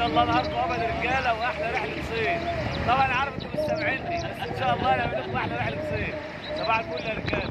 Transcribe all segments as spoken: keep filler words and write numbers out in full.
شاء الله نهاركم ابد رجاله واحلى رحله صيد. طبعا انا عارف انتوا مستمعيني بس ان شاء الله نعمل لكم احلى رحله صيد. صباح الفل يا رجاله.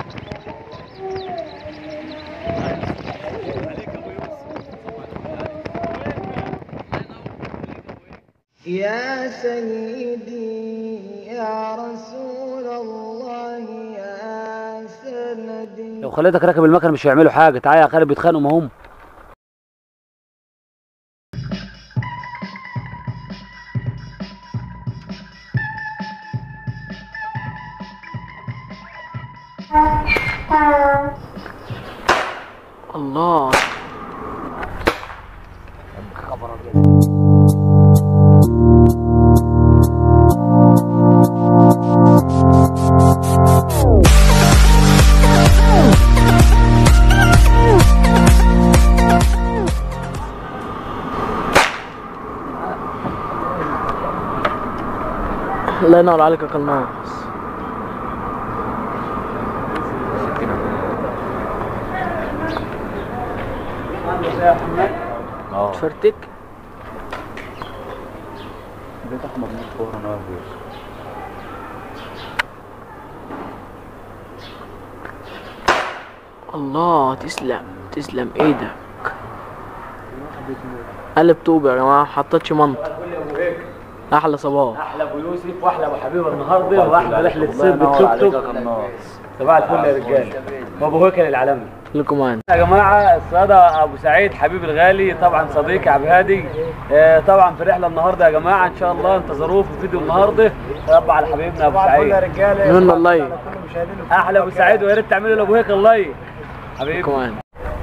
عليك ابو يوسف. يا سيدي يا رسول الله يا سندي. لو خليتك راكب المكنه مش هيعملوا حاجه. تعالى يا خالد بيتخانقوا ما هم. الله خبر ابيض. الله ينور عليك يا قناص. اه تفرتك بيت احمد مصطفى انا واقف. الله تسلم تسلم ايدك. قلب طوب يا جماعه، حطيتش منطق. احلى صباح. احلى ابو يوسف واحلى ابو حبيب النهارده واحلى رحله صيد بالتوك توك. صباح الفل يا رجاله. وابو هيكل العالمي لكم انا يا جماعه. الصيادة ابو سعيد حبيبي الغالي طبعا صديقي عبد الهادي. آه طبعا في الرحله النهارده يا جماعه ان شاء الله انتظروه في الفيديو النهارده. رب على حبيبنا ابو سعيد. يا رجاله من الله احلى ابو سعيد ويا ريت تعملوا لابو هيكل الله حبيبي. لكم انا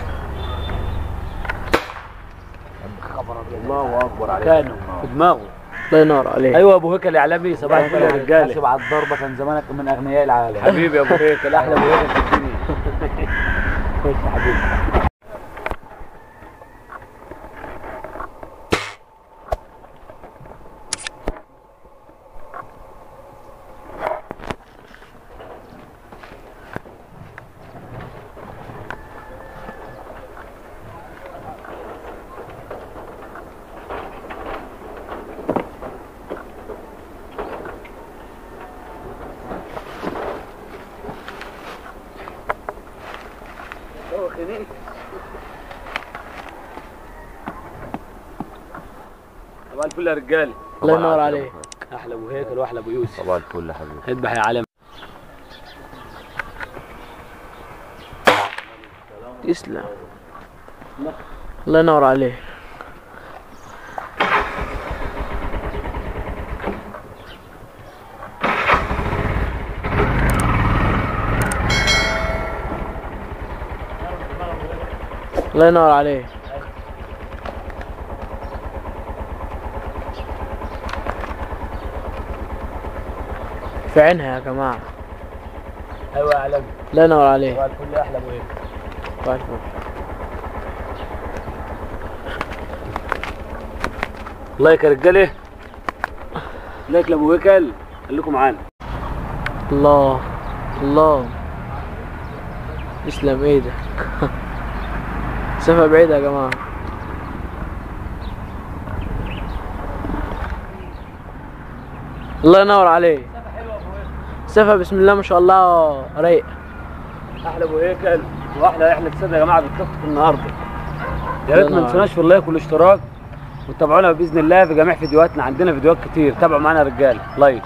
الله اكبر عليك. كانوا في دماغه. الله ينور عليك. ايوه ابو هيكل الاعلامي. صباح الفل يا رجاله. حاسب على الضربه كان زمانك من اغنياء العالم. حبيبي يا ابو هيكل احلى ابو هيكل في الدنيا. خش يا حبيبي. صباح الفل يا رجاله. الله ينور عليك. احلى ابو هيكل واحلى ابو يوسف. صباح الفل يا حبيبي. اذبح يا عالم. تسلم. الله ينور عليك. الله ينور عليك. في عينها يا جماعة. ايوه يا عالمي. الله ينور عليك. صباح الفل يا احلى ابو هيكل. صباح الفل. لايك يا رجاله. لايك لابو هيكل. خليكم معانا. الله الله تسلم ايدك. مسافة بعيدة يا جماعة. الله ينور عليك. مسافة بسم الله ما شاء الله رايق. احلى ابو هيكل واحلى رحله صيد يا جماعه بالتوك توك النهارده. يا ريت ما تنسوناش في اللايك والاشتراك وتابعونا باذن الله في جميع فيديوهاتنا. عندنا فيديوهات كتير. تابعوا معانا يا رجاله. لايك.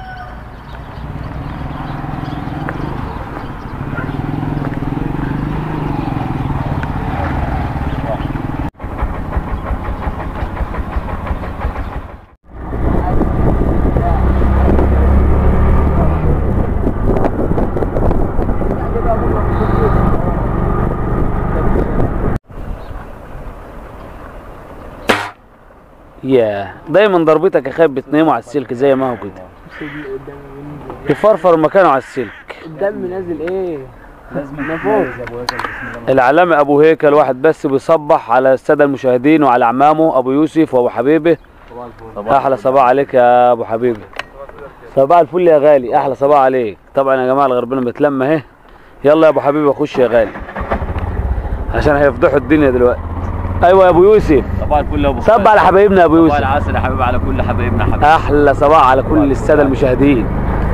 ياه دايما ضربتك يا خايب بتناموا على السلك زي ما هو كده. يفرفر مكانه على السلك. الدم نازل ايه؟ لازم فوق. العلامة ابو هيكل واحد بس بيصبح على الساده المشاهدين وعلى عمامه ابو يوسف وابو حبيبه. احلى صباح عليك يا ابو حبيبي. صباح الفل يا غالي. احلى صباح عليك. طبعا يا جماعه الغربانه بتلم اهي. يلا يا ابو حبيبي خش يا غالي عشان هيفضحوا الدنيا دلوقتي. ايوه يا ابو يوسف. صباح الفل يا ابو صباح على حبايبنا يا ابو صباح يوسف. العسل يا حبيبي على كل حبايبنا حبيبي. احلى صباح على كل الساده المشاهدين.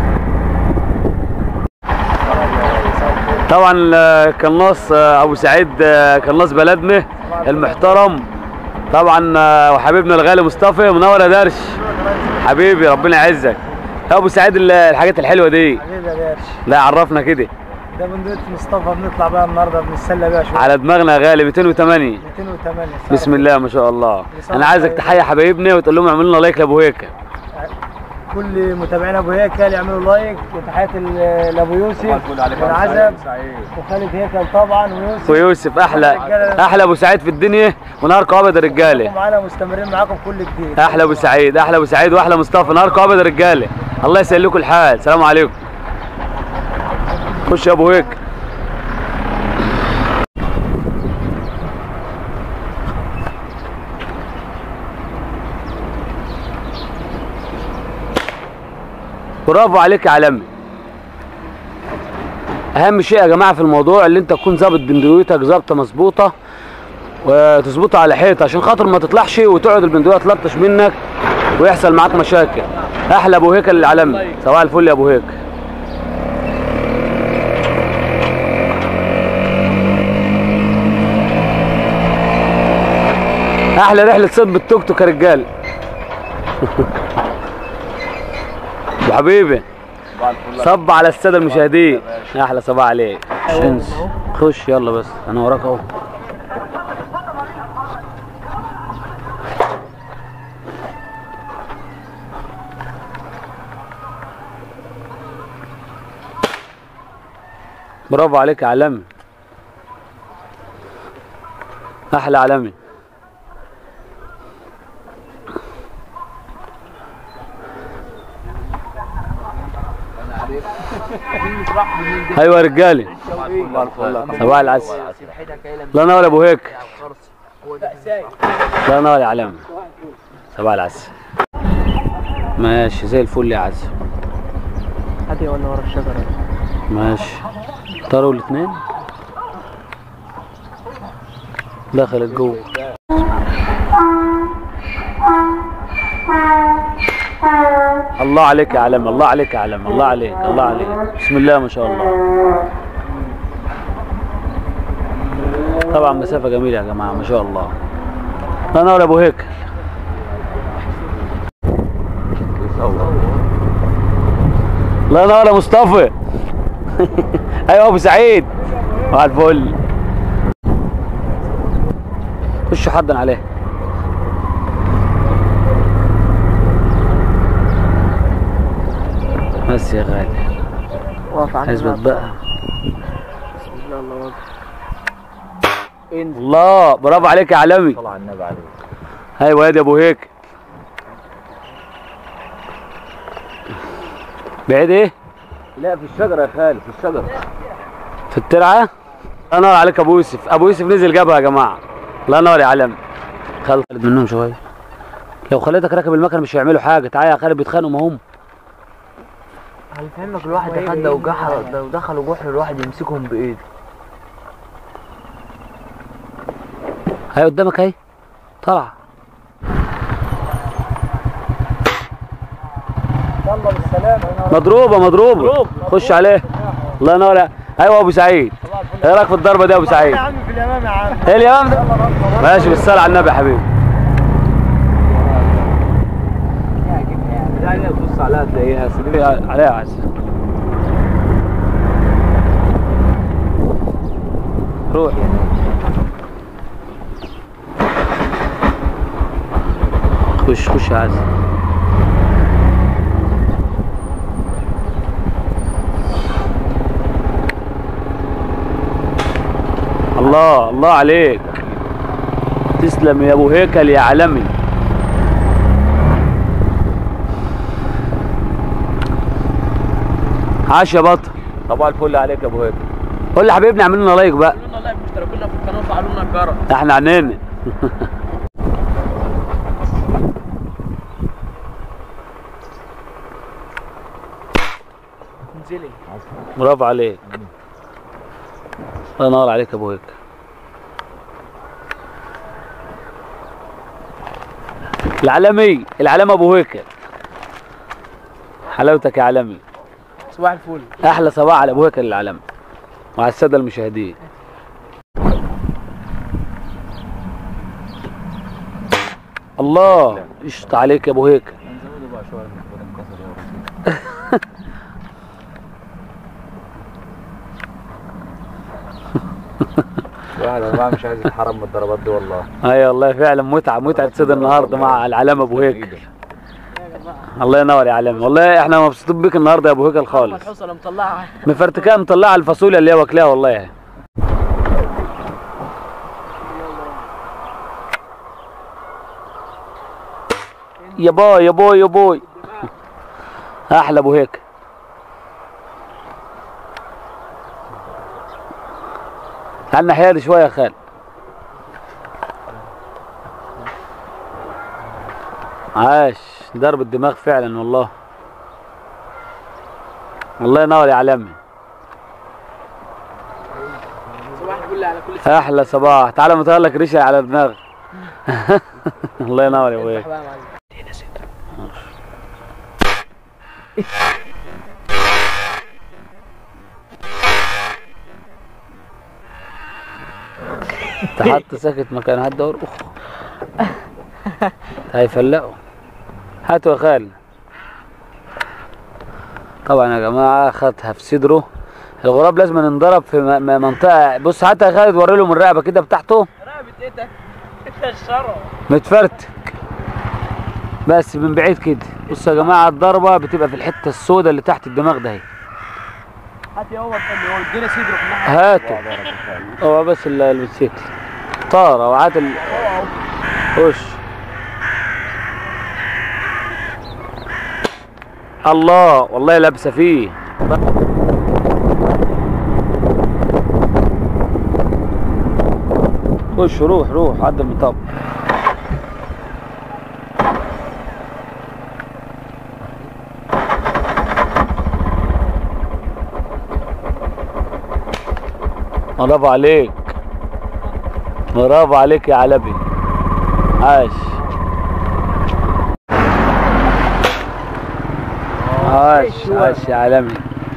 طبعا قناص ابو سعيد قناص بلدنا المحترم طبعا، وحبيبنا الغالي مصطفى منور يا درش حبيبي، ربنا يعزك يا ابو سعيد. الحاجات الحلوه دي حبيبي يا باشا. لا عرفنا كده. ده بندقية مصطفى بنطلع بقى النهارده بنتسلى بيها شويه. على دماغنا يا غالي مئتين وثمانية. مئتين وثمانية. بسم الله ما شاء الله. انا عايزك تحيي حبايبنا وتقول لهم اعملوا لنا لايك لابو هيكل. كل متابعينا ابو هيكل يعملوا لايك، وتحياتي لابو يوسف والعزب وخالد هيكل طبعا ويوسف. ويوسف احلى احلى ابو سعيد في الدنيا، ونهاركم ابيض يا رجاله. معانا مستمرين معاكم كل جديد. احلى ابو سعيد، احلى ابو سعيد واحلى مصطفى، نهاركم ابيض يا رجاله. الله يسهل لكم الحال. سلام عليكم. خش يا ابو هيكل. برافو عليك يا عالمي. اهم شيء يا جماعه في الموضوع اللي انت تكون ظابط بندقيتك ظابطه مظبوطه، وتظبطها على حيط عشان خاطر ما تطلعش وتقعد البندقيه تلطش منك ويحصل معاك مشاكل. احلى ابو هيكل العالمي. صباح الفل يا ابو هيكل. احلى رحله صيد بالتوك توك يا رجال. ابو حبيبي صب على الساده المشاهدين. احلى صباح عليك. شنس خش يلا بس انا وراك اهو. برافو عليك يا عالمي. احلى عالمي. ايوه يا رجالي. صباح العسل. الله ينور يا ابو هيك. الله ينور يا علام. صباح العسل. ماشي زي الفل يا عسل. هاتي ولا ورا الشجره. ماشي. طاروا الاثنين. دخلت جوه. الله عليك يا علم، الله عليك يا علم، الله عليك، الله عليك. بسم الله ما شاء الله. طبعا مسافة جميلة يا جماعة ما شاء الله. الله ينور يا ابو هيك. الله ينور يا مصطفى. ايوه ابو سعيد. صباح الفل. خشوا حضن عليه. بس يا غالي. واقف عند اثبت بقى. بسم الله الله اكبر. الله برافو عليك يا عالمي. صلى على النبي عليه. ايوه يا دي ابو هيك. بعيد ايه؟ لا في الشجره يا خالد، في الشجره. في الترعه؟ الله ينور عليك ابو يوسف. ابو يوسف نزل جابها يا جماعه. الله ينور يا عالمي. خالد منهم شويه. لو خليتك راكب المكنه مش هيعملوا حاجه. تعالى يا خالد بيتخانقوا ما هم. هيفهمك الواحد يا خالد لو جحر لو دخلوا جحر الواحد يمسكهم بايده. هي قدامك اهي طالعه. يلا بالسلامه. مضروبه مضروبه. خش عليه. الله ينور. ايوه ابو سعيد. ايه رايك في الضربه دي يا ابو سعيد؟ يا عم في الامام يا عم. ايه اليمام ده؟ ماشي بالصلاه على النبي يا حبيبي. يعني تبص عليها تلاقيها سليمه عليها عز. روح. خش خش يا عز. الله الله عليك. تسلم يا ابو هيكل يا عالمي. عاش يا بطل. صباح الفل عليك يا ابو هيك. قول لحبيبنا اعملوا لنا لايك بقى. قولوا لنا لايك واشتركوا لنا في القناه وفعلوا لنا الجرس. احنا عنينا. انزلي. برافو عليك. الله ينور عليك يا ابو هيك. العالمي العلامة ابو هيكل. حلاوتك يا عالمي. صباح الفل. احلى صباح على ابو هيكل العالمي وعلى الساده المشاهدين. الله قشطة عليك يا ابو هيكل. واحد يا جماعه مش عايز يتحرم من الضربات دي والله. اي والله فعلا متعه متعه صيد النهارده مع العلامه ابو هيكل. الله ينور يا علامه، والله احنا مبسوطين بيك النهارده يا ابو هيكل خالص. الحصله مطلعه مفرتكاه مطلعه الفاصوليا اللي هي واكلاها والله. يا باي يا باي يا باي. احلى ابو هيكل. تعال الناحيه دي شويه يا خالد. عاش ضرب الدماغ فعلا والله. الله ينور يا علامي. صباح الفل على كل احلى صباح. تعالى مطير لك ريشه على دماغك. الله ينور يا ابويا. تحط ساكت مكان هات دور اخ هيفلقوا. هاتوا يا خالد. طبعا يا جماعه خدها في صدره. الغراب لازم ينضرب في منطقه. بص حتى يا خالد وري لهم الرقبه كده بتاعته. رقبه ايه ده؟ انت الشرع متفرتك بس من بعيد كده. بص يا جماعه الضربه بتبقى في الحته السوداء اللي تحت الدماغ ده. هات يا هو اللي هو ادينا صدره في الناحيه. هاتوا هو بس الموتوسيكل طاره وعاد ال وش. الله والله لابسه فيه. خش روح روح عدى المطب. برافو عليك برافو عليك يا علبي. عاش عاش عاش يا عالمي.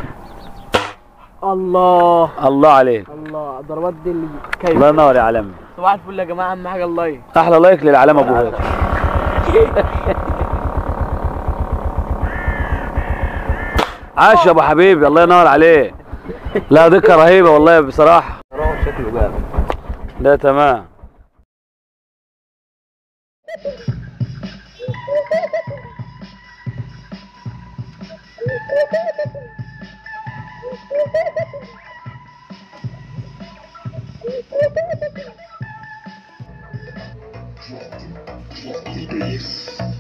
الله الله عليك. الله الضربات دي اللي كيف. الله ينور يا عالمي. صباح الفل يا جماعه. اهم حاجه اللايك. احلى لايك للعلامه ابو هيكل. عاش يا ابو حبيبي. الله ينور عليك. لا دقه رهيبه والله بصراحه. شكله جامد. ده تمام. Peace.